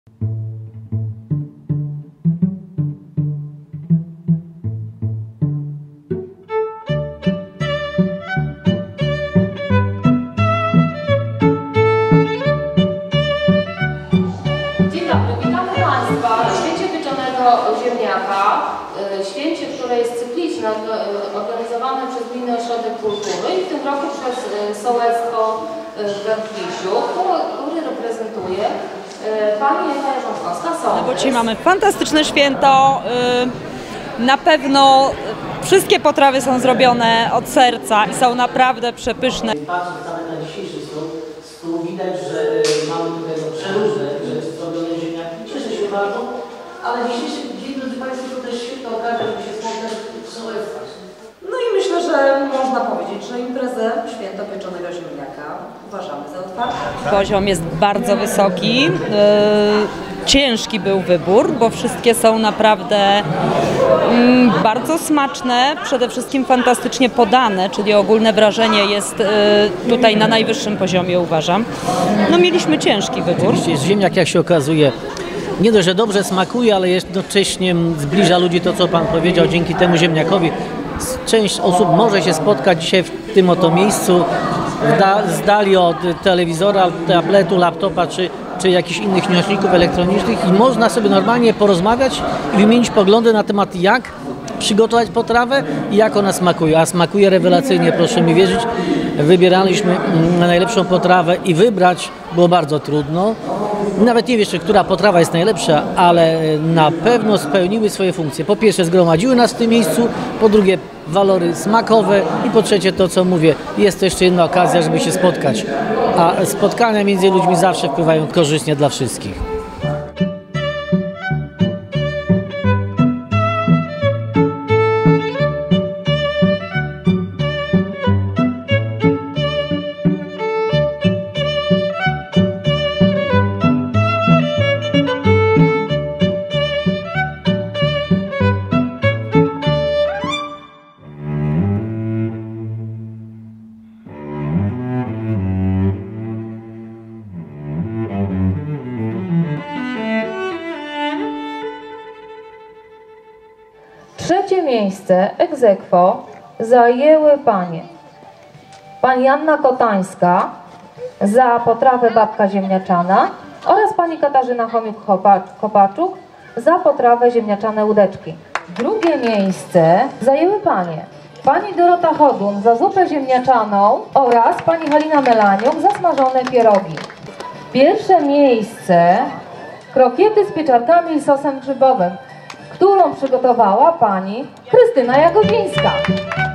Dzień dobry, witamy Państwa w święcie pieczonego ziemniaka, święcie, które jest cykliczne, organizowane przez Gminny Ośrodek Kultury i w tym roku przez sołectwo w Garkwisiu, który reprezentuje pani Ewa Jarząbkowska. No bo dzisiaj mamy fantastyczne święto. Na pewno wszystkie potrawy są zrobione od serca i są naprawdę przepyszne. Patrząc na dzisiejszy stół widać, że mamy tutaj przeróżne rzeczy zrobione ziemniaki. Cieszę się bardzo, ale dzisiejszy dzień, drodzy Państwo, to też świetna okazja, żeby się spotkać w sołectwach. No i myślę, że można powiedzieć, że imprezę Święto Pieczonego Ziemniaka uważamy za otwartą. Poziom jest bardzo wysoki. Ciężki był wybór, bo wszystkie są naprawdę bardzo smaczne, przede wszystkim fantastycznie podane, czyli ogólne wrażenie jest tutaj na najwyższym poziomie, uważam. No mieliśmy ciężki wybór. Oczywiście ziemniak, jak się okazuje, nie dość, że dobrze smakuje, ale jednocześnie zbliża ludzi, to co Pan powiedział, dzięki temu ziemniakowi. Część osób może się spotkać dzisiaj w tym oto miejscu, z dali od telewizora, tabletu, laptopa czy jakichś innych nośników elektronicznych i można sobie normalnie porozmawiać i wymienić poglądy na temat, jak przygotować potrawę i jak ona smakuje. A smakuje rewelacyjnie, proszę mi wierzyć. Wybieraliśmy najlepszą potrawę i wybrać było bardzo trudno. Nawet nie wiesz, która potrawa jest najlepsza, ale na pewno spełniły swoje funkcje. Po pierwsze zgromadziły nas w tym miejscu, po drugie walory smakowe i po trzecie to, co mówię, jest to jeszcze jedna okazja, żeby się spotkać. A spotkania między ludźmi zawsze wpływają korzystnie dla wszystkich. Trzecie miejsce ex aequo zajęły panie. Pani Janna Kotańska za potrawę babka ziemniaczana oraz pani Katarzyna Chomiuk-Kopaczuk za potrawę ziemniaczane łódeczki. Drugie miejsce zajęły panie. Pani Dorota Chodun za zupę ziemniaczaną oraz pani Halina Melaniuk za smażone pierogi. Pierwsze miejsce krokiety z pieczarkami i sosem grzybowym, którą przygotowała pani Krystyna Jagodzińska.